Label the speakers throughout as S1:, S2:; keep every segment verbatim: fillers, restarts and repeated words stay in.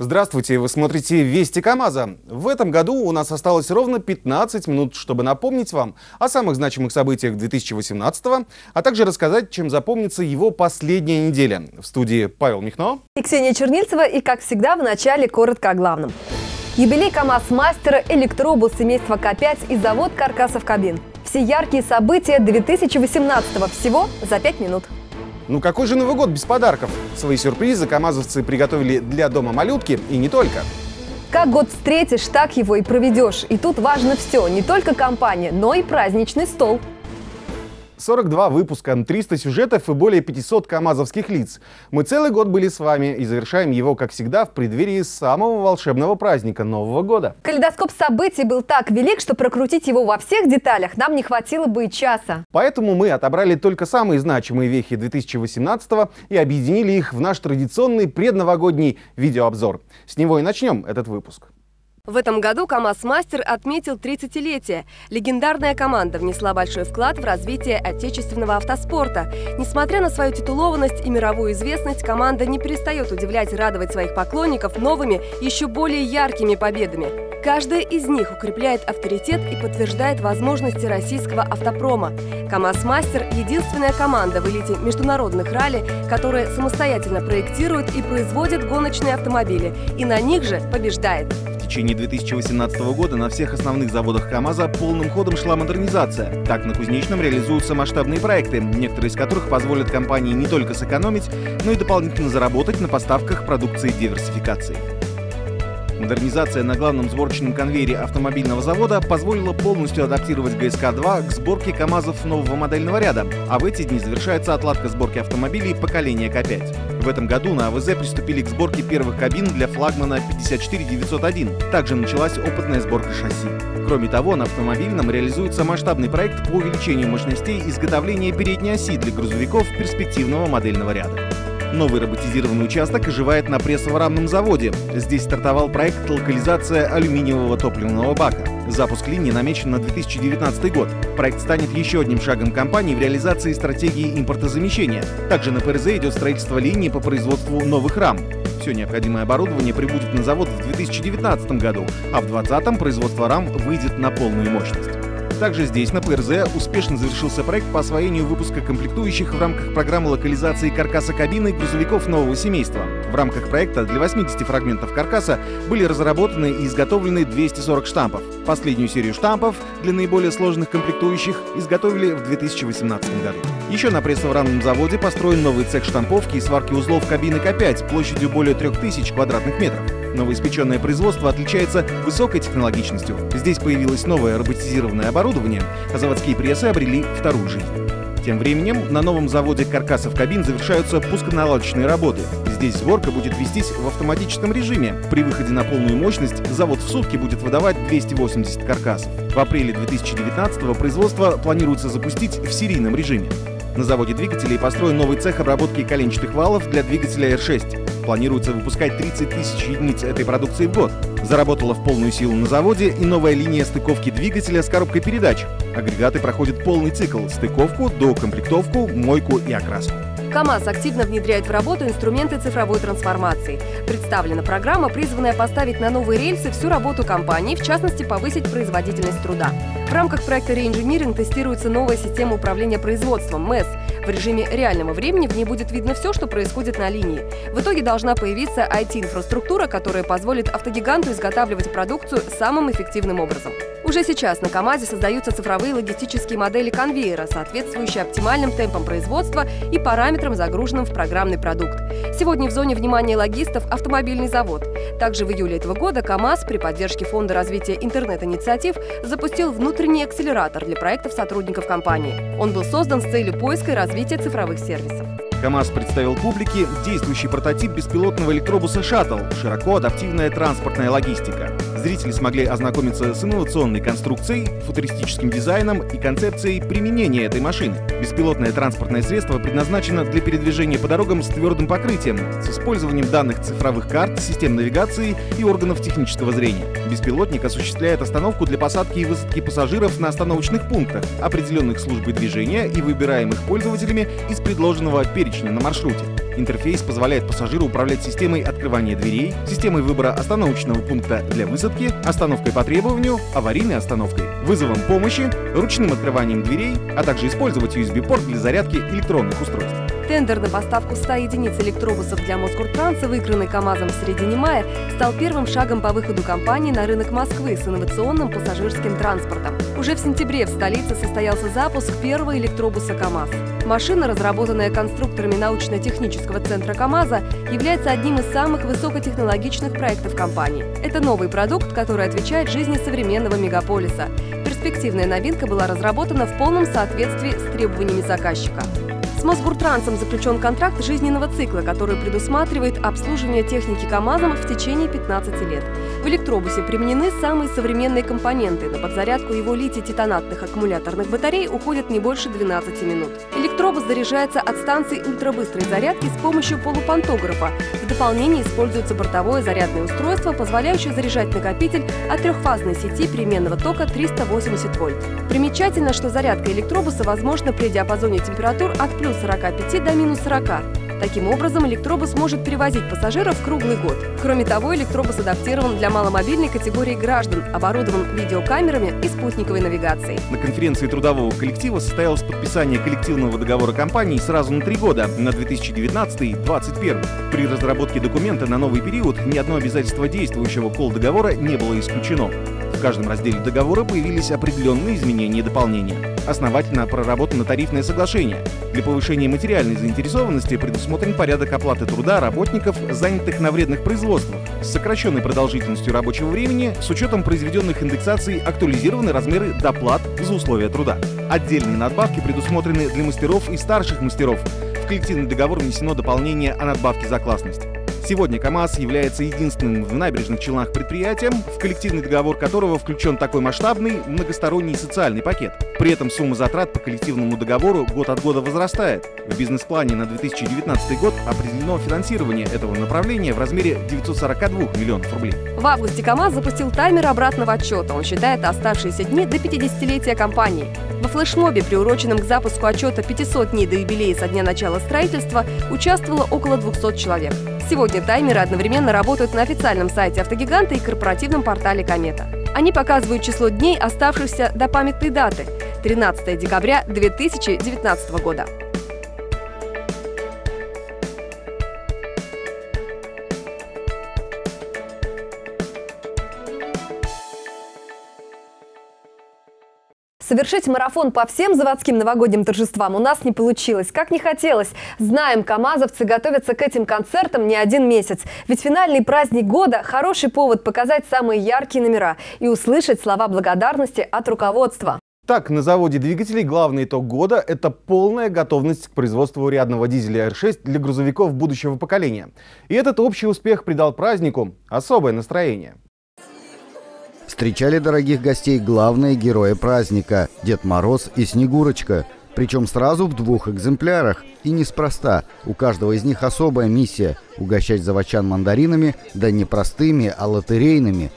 S1: Здравствуйте, вы смотрите «Вести КамАЗа». В этом году у нас осталось ровно пятнадцать минут, чтобы напомнить вам о самых значимых событиях две тысячи восемнадцатого, а также рассказать, чем запомнится его последняя неделя. В студии Павел Михно
S2: и Ксения Чернильцева, и, как всегда, в начале коротко о главном. Юбилей КамАЗ-мастера, электробус семейства К пять и завод каркасов кабин. Все яркие события две тысячи восемнадцатого всего за пять минут.
S1: Ну какой же Новый год без подарков? Свои сюрпризы камазовцы приготовили для дома малютки и не только.
S2: Как год встретишь, так его и проведешь. И тут важно все, не только компания, но и праздничный стол.
S1: сорок два выпуска, триста сюжетов и более пятисот камазовских лиц. Мы целый год были с вами и завершаем его, как всегда, в преддверии самого волшебного праздника Нового года.
S2: Калейдоскоп событий был так велик, что прокрутить его во всех деталях нам не хватило бы и часа.
S1: Поэтому мы отобрали только самые значимые вехи две тысячи восемнадцатого и объединили их в наш традиционный предновогодний видеообзор. С него и начнем этот выпуск.
S2: В этом году КамАЗ-мастер отметил тридцатилетие. Легендарная команда внесла большой вклад в развитие отечественного автоспорта. Несмотря на свою титулованность и мировую известность, команда не перестает удивлять и радовать своих поклонников новыми, еще более яркими победами. Каждая из них укрепляет авторитет и подтверждает возможности российского автопрома. КамАЗ-мастер – единственная команда в элите международных ралли, которая самостоятельно проектирует и производит гоночные автомобили, и на них же побеждает.
S1: В течение две тысячи восемнадцатого года на всех основных заводах КамАЗа полным ходом шла модернизация. Так, на Кузнечном реализуются масштабные проекты, некоторые из которых позволят компании не только сэкономить, но и дополнительно заработать на поставках продукции диверсификации. Модернизация на главном сборочном конвейере автомобильного завода позволила полностью адаптировать ГСК два к сборке КамАЗов нового модельного ряда, а в эти дни завершается отладка сборки автомобилей поколения К пять. В этом году на АВЗ приступили к сборке первых кабин для флагмана пятьдесят четыре девятьсот один. Также началась опытная сборка шасси. Кроме того, на автомобильном реализуется масштабный проект по увеличению мощностей изготовления передней оси для грузовиков перспективного модельного ряда. Новый роботизированный участок оживает на прессово-рамном заводе. Здесь стартовал проект «Локализация алюминиевого топливного бака». Запуск линии намечен на две тысячи девятнадцатый год. Проект станет еще одним шагом компании в реализации стратегии импортозамещения. Также на ПРЗ идет строительство линии по производству новых рам. Все необходимое оборудование прибудет на завод в две тысячи девятнадцатом году, а в две тысячи двадцатом производство рам выйдет на полную мощность. Также здесь, на ПРЗ, успешно завершился проект по освоению выпуска комплектующих в рамках программы локализации каркаса кабины грузовиков нового семейства. В рамках проекта для восьмидесяти фрагментов каркаса были разработаны и изготовлены двести сорок штампов. Последнюю серию штампов для наиболее сложных комплектующих изготовили в две тысячи восемнадцатом году. Еще на прессово-рамном заводе построен новый цех штамповки и сварки узлов кабины К пять площадью более трёх тысяч квадратных метров. Новоиспеченное производство отличается высокой технологичностью. Здесь появилось новое роботизированное оборудование, а заводские прессы обрели вторую жизнь. Тем временем на новом заводе каркасов кабин завершаются пусконаладочные работы. Здесь сборка будет вестись в автоматическом режиме. При выходе на полную мощность завод в сутки будет выдавать двести восемьдесят каркасов. В апреле две тысячи девятнадцатого производство планируется запустить в серийном режиме. На заводе двигателей построен новый цех обработки коленчатых валов для двигателя Р шесть. Планируется выпускать тридцать тысяч единиц этой продукции в год. Заработала в полную силу на заводе и новая линия стыковки двигателя с коробкой передач. Агрегаты проходят полный цикл – стыковку, доукомплектовку, мойку и окраску.
S2: КамАЗ активно внедряет в работу инструменты цифровой трансформации. Представлена программа, призванная поставить на новые рельсы всю работу компании, в частности, повысить производительность труда. В рамках проекта «Реинжиниринг» тестируется новая система управления производством МЭС. В режиме реального времени в ней будет видно все, что происходит на линии. В итоге должна появиться ай ти-инфраструктура, которая позволит автогиганту изготавливать продукцию самым эффективным образом. Уже сейчас на КамАЗе создаются цифровые логистические модели конвейера, соответствующие оптимальным темпам производства и параметрам, загруженным в программный продукт. Сегодня в зоне внимания логистов автомобильный завод. Также в июле этого года КамАЗ при поддержке Фонда развития интернет-инициатив запустил внутренний акселератор для проектов сотрудников компании. Он был создан с целью поиска и развития цифровых сервисов.
S1: КамАЗ представил публике действующий прототип беспилотного электробуса «Шаттл» – широко адаптивная транспортная логистика. Зрители смогли ознакомиться с инновационной конструкцией, футуристическим дизайном и концепцией применения этой машины. Беспилотное транспортное средство предназначено для передвижения по дорогам с твердым покрытием, с использованием данных цифровых карт, систем навигации и органов технического зрения. Беспилотник осуществляет остановку для посадки и высадки пассажиров на остановочных пунктах, определенных службой движения и выбираемых пользователями из предложенного перечня на маршруте. Интерфейс позволяет пассажиру управлять системой открывания дверей, системой выбора остановочного пункта для высадки, остановкой по требованию, аварийной остановкой, вызовом помощи, ручным открыванием дверей, а также использовать ю эс би-порт для зарядки электронных устройств.
S2: Тендер на поставку ста единиц электробусов для Мосгортранса, выигранный КАМАЗом в середине мая, стал первым шагом по выходу компании на рынок Москвы с инновационным пассажирским транспортом. Уже в сентябре в столице состоялся запуск первого электробуса КАМАЗ. Машина, разработанная конструкторами научно-технического центра КАМАЗа, является одним из самых высокотехнологичных проектов компании. Это новый продукт, который отвечает жизни современного мегаполиса. Перспективная новинка была разработана в полном соответствии с требованиями заказчика. С Мосгортрансом заключен контракт жизненного цикла, который предусматривает обслуживание техники КАМАЗом в течение пятнадцати лет. В электробусе применены самые современные компоненты. На подзарядку его литий-титанатных аккумуляторных батарей уходит не больше двенадцати минут. Электробус заряжается от станции ультрабыстрой зарядки с помощью полупантографа. В дополнение используется бортовое зарядное устройство, позволяющее заряжать накопитель от трехфазной сети переменного тока триста восемьдесят вольт. Примечательно, что зарядка электробуса возможна при диапазоне температур от плюс сорока пяти до минус сорока. Таким образом, электробус может перевозить пассажиров круглый год. Кроме того, электробус адаптирован для маломобильной категории граждан, оборудован видеокамерами и спутниковой навигацией.
S1: На конференции трудового коллектива состоялось подписание коллективного договора компании сразу на три года, на две тысячи девятнадцатый — две тысячи двадцать первый. При разработке документа на новый период ни одно обязательство действующего колл-договора не было исключено. В каждом разделе договора появились определенные изменения и дополнения. Основательно проработано тарифное соглашение. Для повышения материальной заинтересованности предусмотрен порядок оплаты труда работников, занятых на вредных производствах, с сокращенной продолжительностью рабочего времени, с учетом произведенных индексаций актуализированы размеры доплат за условия труда. Отдельные надбавки предусмотрены для мастеров и старших мастеров. В коллективный договор внесено дополнение о надбавке за классность. Сегодня КАМАЗ является единственным в набережных Челнах предприятием, в коллективный договор которого включен такой масштабный многосторонний социальный пакет. При этом сумма затрат по коллективному договору год от года возрастает. В бизнес-плане на две тысячи девятнадцатый год определено финансирование этого направления в размере девятисот сорока двух миллионов рублей.
S2: В августе КАМАЗ запустил таймер обратного отчета. Он считает оставшиеся дни до пятидесятилетия компании. Во флешмобе, приуроченном к запуску отчета пятисот дней до юбилея со дня начала строительства, участвовало около двухсот человек. Сегодня таймеры одновременно работают на официальном сайте «Автогиганта» и корпоративном портале «Комета». Они показывают число дней, оставшихся до памятной даты – тринадцатое декабря две тысячи девятнадцатого года. Совершить марафон по всем заводским новогодним торжествам у нас не получилось, как не хотелось. Знаем, камазовцы готовятся к этим концертам не один месяц. Ведь финальный праздник года – хороший повод показать самые яркие номера и услышать слова благодарности от руководства.
S1: Так, на заводе двигателей главный итог года – это полная готовность к производству рядного дизеля эр шесть для грузовиков будущего поколения. И этот общий успех придал празднику особое настроение.
S3: Встречали дорогих гостей главные герои праздника – Дед Мороз и Снегурочка. Причем сразу в двух экземплярах. И неспроста. У каждого из них особая миссия – угощать заводчан мандаринами, да не простыми, а лотерейными.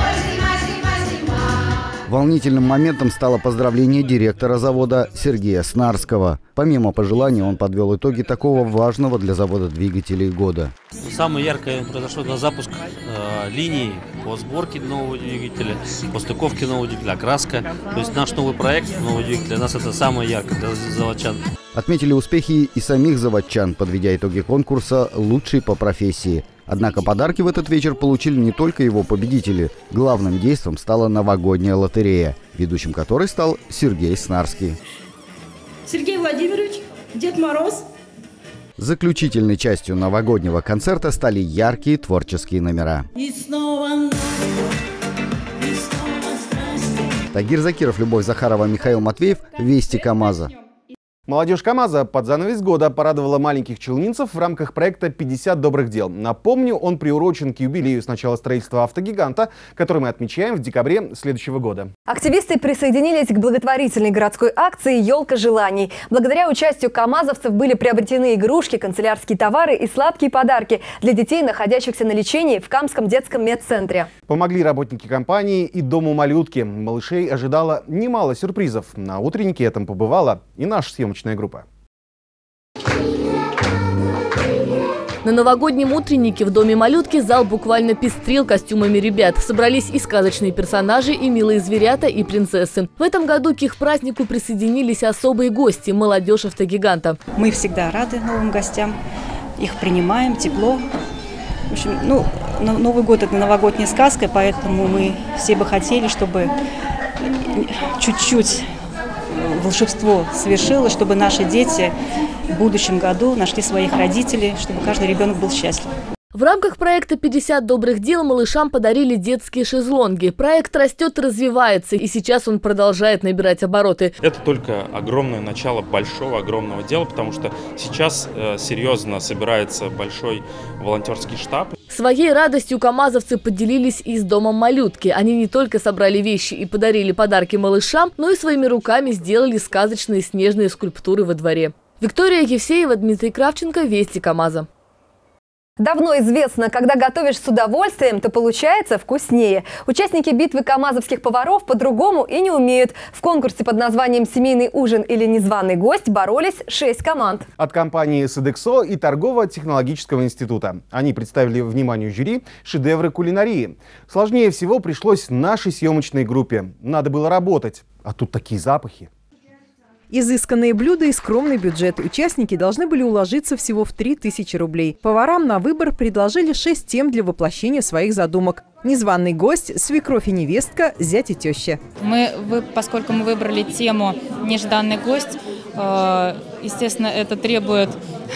S3: Волнительным моментом стало поздравление директора завода Сергея Снарского. Помимо пожеланий, он подвел итоги такого важного для завода двигателей года.
S4: Самое яркое произошло на запуск э, линии по сборке нового двигателя, по стыковке нового двигателя, окраска. То есть наш новый проект нового двигателя для нас это самое яркое для заводчан.
S3: Отметили успехи и самих заводчан, подведя итоги конкурса «Лучший по профессии». Однако подарки в этот вечер получили не только его победители. Главным действом стала новогодняя лотерея, ведущим которой стал Сергей Снарский.
S5: Сергей Владимирович, Дед Мороз.
S3: Заключительной частью новогоднего концерта стали яркие творческие номера.
S5: И снова ночь, и снова страсти.
S3: Тагир Закиров, Любовь Захарова, Михаил Матвеев. Вести КамАЗа.
S1: Молодежь КамАЗа под занавес года порадовала маленьких челнинцев в рамках проекта «пятьдесят добрых дел». Напомню, он приурочен к юбилею с начала строительства «Автогиганта», который мы отмечаем в декабре следующего года.
S2: Активисты присоединились к благотворительной городской акции «Елка желаний». Благодаря участию камазовцев были приобретены игрушки, канцелярские товары и сладкие подарки для детей, находящихся на лечении в Камском детском медцентре.
S1: Помогли работники компании и Дому малютки. Малышей ожидало немало сюрпризов. На утреннике этом побывала и наша съемочная группа.
S6: На новогоднем утреннике в доме малютки зал буквально пестрил костюмами ребят. Собрались и сказочные персонажи, и милые зверята, и принцессы. В этом году к их празднику присоединились особые гости – молодежь автогиганта.
S7: Мы всегда рады новым гостям, их принимаем, тепло. В общем, ну, Новый год – это новогодняя сказка, поэтому мы все бы хотели, чтобы чуть-чуть волшебство совершилось, чтобы наши дети в будущем году нашли своих родителей, чтобы каждый ребенок был счастлив.
S6: В рамках проекта «пятьдесят добрых дел» малышам подарили детские шезлонги. Проект растет и развивается, и сейчас он продолжает набирать обороты.
S8: Это только огромное начало большого, огромного дела, потому что сейчас э, серьезно собирается большой волонтерский штаб.
S6: Своей радостью камазовцы поделились и с домом малютки. Они не только собрали вещи и подарили подарки малышам, но и своими руками сделали сказочные снежные скульптуры во дворе. Виктория Евсеева, Дмитрий Кравченко, Вести Камаза.
S2: Давно известно, когда готовишь с удовольствием, то получается вкуснее. Участники битвы камазовских поваров по-другому и не умеют. В конкурсе под названием «Семейный ужин» или «Незваный гость» боролись шесть команд.
S1: От компании «Содексо» и Торгово-технологического института. Они представили вниманию жюри шедевры кулинарии. Сложнее всего пришлось нашей съемочной группе. Надо было работать, а тут такие запахи.
S9: Изысканные блюда и скромный бюджет. Участники должны были уложиться всего в три тысячи рублей. Поварам на выбор предложили шесть тем для воплощения своих задумок. Незваный гость, свекровь и невестка, зять и теща.
S10: Мы, вы, поскольку мы выбрали тему «Нежданный гость», э, естественно, это требует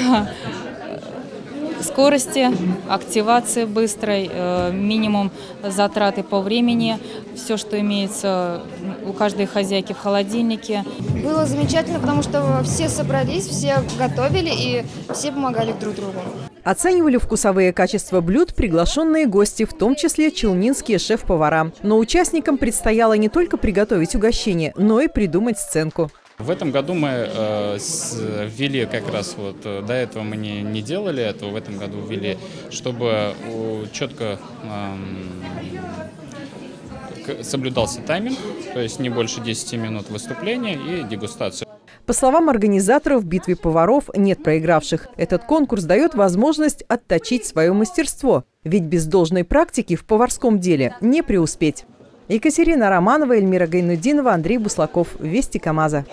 S10: скорости, активации быстрой, э, минимум затраты по времени, все, что имеется у каждой хозяйки в холодильнике.
S11: Было замечательно, потому что все собрались, все готовили и все помогали друг другу.
S9: Оценивали вкусовые качества блюд приглашенные гости, в том числе челнинские шеф-повара. Но участникам предстояло не только приготовить угощение, но и придумать сценку.
S12: В этом году мы э, ввели как раз вот, э, до этого мы не, не делали этого, в этом году ввели, чтобы у, четко э, соблюдался тайминг, то есть не больше десяти минут выступления и дегустацию.
S9: По словам организаторов, в битве поваров нет проигравших. Этот конкурс дает возможность отточить свое мастерство, ведь без должной практики в поварском деле не преуспеть. Екатерина Романова, Эльмира Гайнудинова, Андрей Буслаков. Вести Камаза.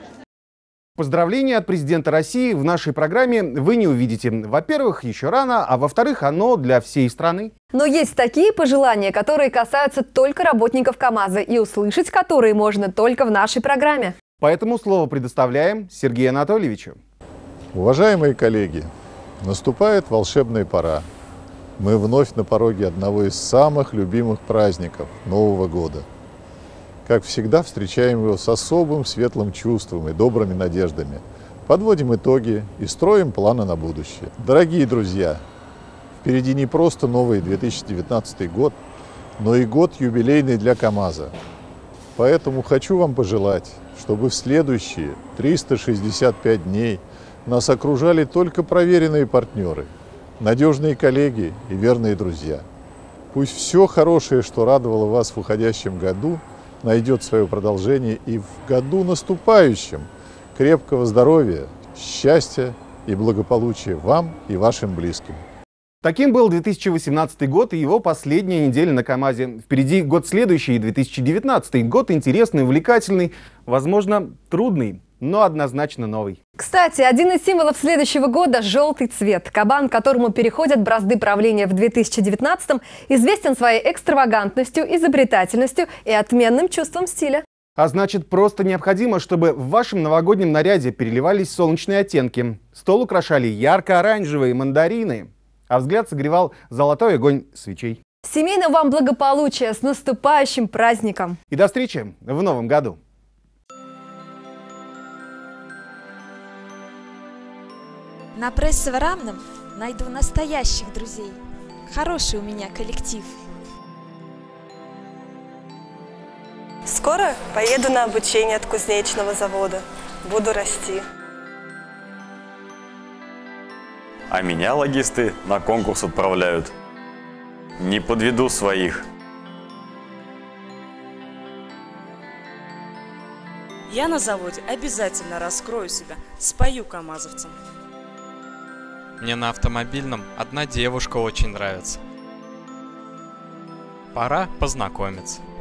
S1: Поздравления от президента России в нашей программе вы не увидите. Во-первых, еще рано, а во-вторых, оно для всей страны.
S2: Но есть такие пожелания, которые касаются только работников КАМАЗа, и услышать которые можно только в нашей программе.
S1: Поэтому слово предоставляем Сергею Анатольевичу.
S13: Уважаемые коллеги, наступает волшебная пора. Мы вновь на пороге одного из самых любимых праздников – Нового года. Как всегда, встречаем его с особым светлым чувством и добрыми надеждами. Подводим итоги и строим планы на будущее. Дорогие друзья, впереди не просто новый две тысячи девятнадцатый год, но и год юбилейный для КАМАЗа. Поэтому хочу вам пожелать, чтобы в следующие триста шестьдесят пять дней нас окружали только проверенные партнеры, надежные коллеги и верные друзья. Пусть все хорошее, что радовало вас в уходящем году, найдет свое продолжение и в году наступающем. Крепкого здоровья, счастья и благополучия вам и вашим близким.
S1: Таким был две тысячи восемнадцатый год и его последняя неделя на КАМАЗе. Впереди год следующий, две тысячи девятнадцатый. Год интересный, увлекательный, возможно, трудный, но однозначно новый.
S2: Кстати, один из символов следующего года – желтый цвет. Кабан, к которому переходят бразды правления в две тысячи девятнадцатом, известен своей экстравагантностью, изобретательностью и отменным чувством стиля.
S1: А значит, просто необходимо, чтобы в вашем новогоднем наряде переливались солнечные оттенки. Стол украшали ярко-оранжевые мандарины, а взгляд согревал золотой огонь свечей.
S2: Семейного вам благополучия, с наступающим праздником!
S1: И до встречи в новом году!
S14: На прессе в Равном найду настоящих друзей. Хороший у меня коллектив.
S15: Скоро поеду на обучение от кузнечного завода. Буду расти.
S16: А меня логисты на конкурс отправляют. Не подведу своих.
S17: Я на заводе обязательно раскрою себя, спою камазовцам. Мне на автомобильном одна девушка очень нравится. Пора познакомиться.